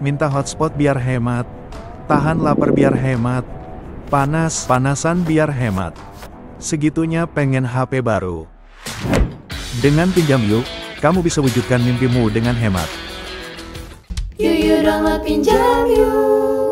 Minta hotspot biar hemat. Tahan lapar biar hemat. Panas-panasan biar hemat. Segitunya pengen HP baru. Dengan Pinjam Yuk, kamu bisa wujudkan mimpimu dengan hemat. Yuk download Pinjam Yuk.